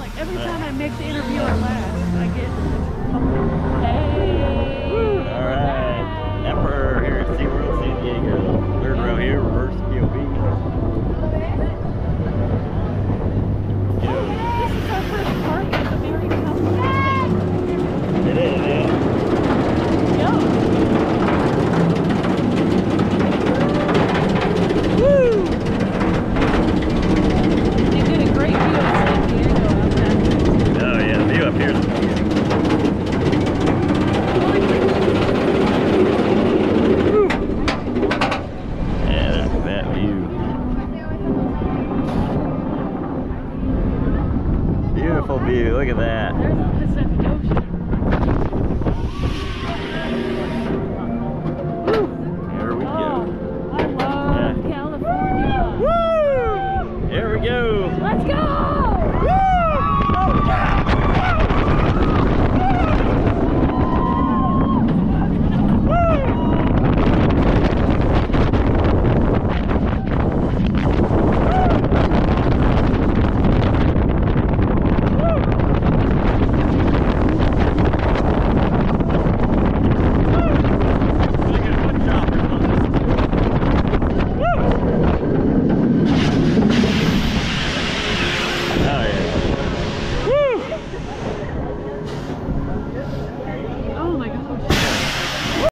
Like every time I make the interviewer laugh, I get. Hey. All right. Emperor here at SeaWorld San Diego. Third row here, reverse POV. This is our first park at the very top of the stage. It is, yeah. Woo! They did a great view of San Diego out there. Oh yeah, the view up here is amazing. Yeah, there's that view. Beautiful view, look at that. There's the Pacific Ocean. Here we go. I love California. Woo! Here we go. Let's go!